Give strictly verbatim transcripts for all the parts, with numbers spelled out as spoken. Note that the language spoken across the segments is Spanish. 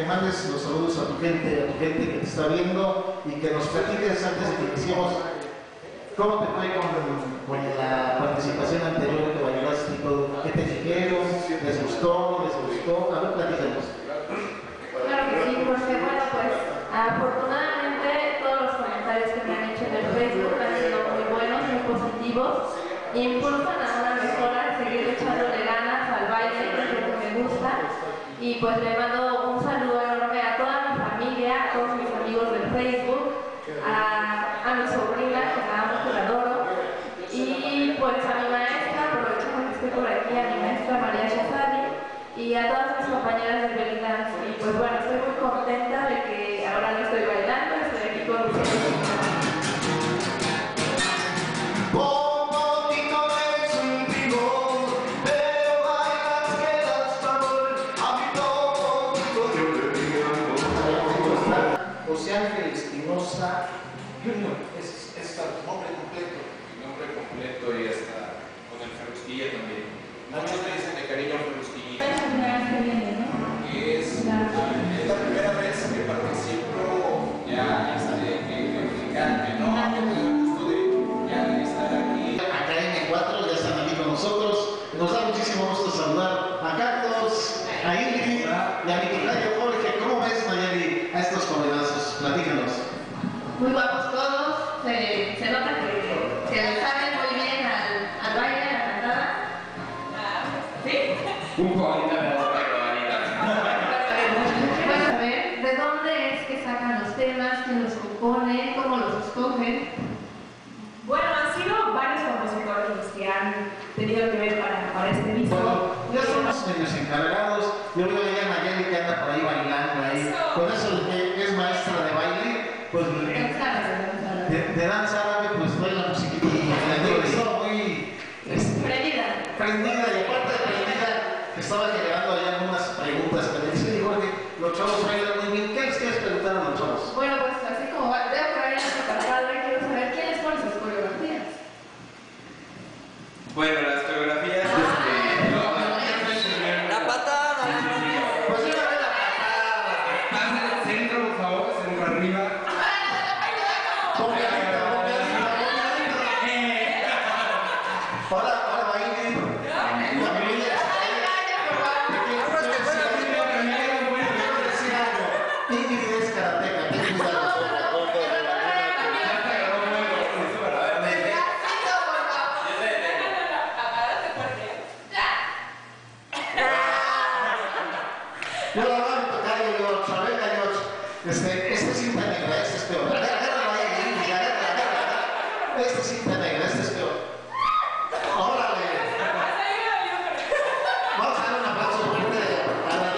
que mandes los saludos a tu gente, a tu gente que te está viendo y que nos platiques antes de que iniciemos cómo te fue con, con la participación anterior que bailaste y todo. ¿Qué te dijeron? ¿Les gustó? ¿Les gustó? A ver, platícanos. Claro que sí, porque bueno, pues afortunadamente todos los comentarios que me han hecho en el Facebook han sido muy buenos, muy positivos, e impulsan a una mejora, a seguir echándole ganas al baile, que es lo que me gusta. Y pues le mando un saludo enorme a toda mi familia, a todos mis amigos del Facebook, a, a mi sobrina, que la amo, que la adoro, y pues a mi maestra, aprovechando que estoy por aquí, a mi maestra María Shazali, y a todas mis compañeras de belly dance. Y pues bueno, estoy muy contenta de que ahora no estoy bailando, estoy aquí con ustedes. José Ángel Espinosa Junior, es, es tu nombre completo. Mi nombre completo y hasta con el Ferrusquilla también. Muchos me dicen de cariño Ferrusquilla. Es la primera vez que viene, ¿no? Es, es la primera vez que participo ya este, que, que, que cante, ¿no? Que tengo el gusto de ya estar aquí. Acá en E cuatro ya están aquí con nosotros. Nos da muchísimo gusto saludar a Carlos, a Ingrid y a mi tocayo Jorge. ¿Cómo ves, Nayeli, a estos coronazos? Platícanos. Muy guapos todos, se, se nota que, que le saben muy bien al, al baile, a la cantada. ¿Sí? Un poquito de Bueno, a ver, ¿de dónde es que sacan los temas? ¿Quién los compone? ¿Cómo los escogen? Bueno, han sido varios compositores los que han tenido que ver para, para este disco. Bueno, ya somos medios encargados. Yo veo a Nayeli que anda por ahí bailando ahí. Con eso que es maestra de baile, pues de, de danza árabe, pues baila musiquita. Y Nayeli estaba muy este, Prendida. prendida, y aparte de prendida, estaba generando ahí algunas preguntas que le dice, Jorge, los chavos bailan muy bien. ¿Qué les quieres preguntar a los chavos? Bueno, pues así como va- veo que vayan a padre, quiero saber quiénes ponen sus coreografías. Bueno, las coreografías, este, no, La patada. Pues yo la la patada. más del centro, por favor, centro arriba. Ponme arriba, ponme arriba, ponme arriba. Ahora, ahora va Ingrid. La familia está ahí. Ingrid es karateca, ten cuidado. Yo la voy a tocar y yo, Chabela, yo, este, esta cinta negra, esta es peor. Agarra, agarra, ahí, Ingrid, agarra, agarra, agarra. Esta cinta negra, esta es peor. Órale. Vamos a dar un aplauso fuerte a la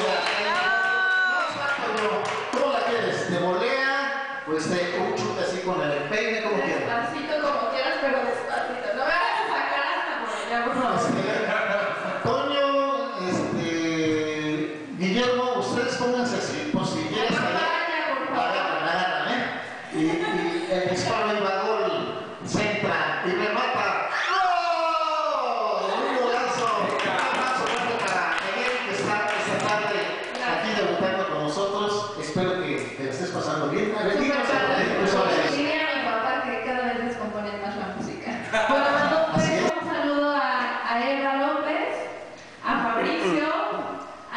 niña. ¿Cómo la quieres? ¿De volea? Pues de un chute así con el peine, ¿cómo quieres? Despacito como quieras, pero despacito. No me hagas sacar hasta por allá, por favor. Este, Toño, este, Guillermo, ustedes pónganse así, por si llegas allá, agarran, agarran, ¿eh? Y, y el disparo iba a gol, centra y remata. ¡Gol! Un golazo. Un abrazo fuerte para Miguel, que está esta tarde aquí debutando con nosotros. Espero que te la estés pasando bien. A ver, díganos algo de tus horas. Diría a mi papá que cada vez descomponen más la música. Bueno, mando un beso, un saludo a, a Eva López, a Fabricio,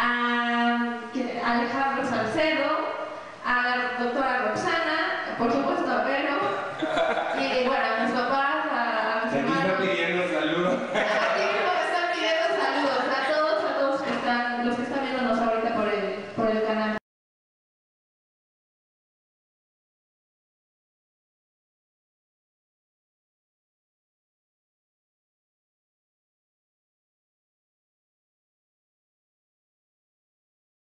a ¿quién? Alejandro Salcedo, a la doctora Roxana, por supuesto